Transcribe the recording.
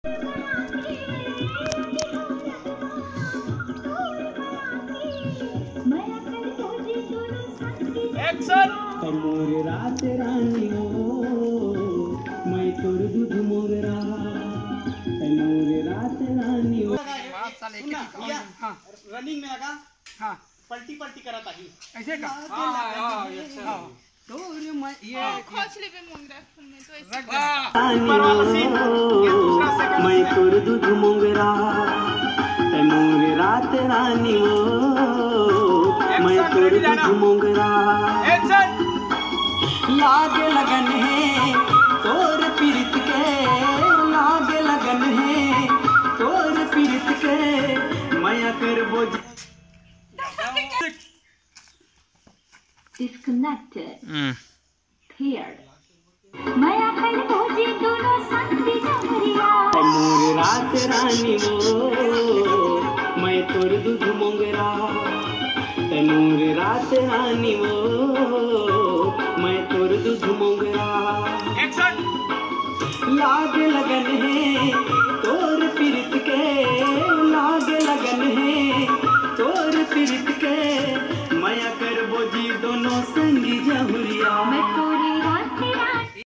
Action. मोर रात रानी ओ मैं तोर दूध मोगरा मोर रात रानी ओ। हाँ रनिंग में लगा। हाँ पलटी पलटी करा था ही ऐसे का। हाँ तो ये खोचले पे मोंगरा में तो ऐसे ऊपर वाला सीन ये दूसरा सेकंड मैं तोर दूध मोगरा मोर रात रानी ओ मैं तोर दूध मोगरा। एक्शन। लाग लगन है तोर पीरित के लाग लगन है तोर पीरित के माया कर बोझ। disconnected paired माया कर खोजे दोनों संग जहरिया। मोर रात रानी वो मैं तोर दूध मोगरा मोर रात रानी वो मैं तोर दूध मोगरा। एक्शन। लाग लगन है तोर पीरित के लाग लगन है तोर पीरित के माया कर बोझी दोनों संगी जहुरिया।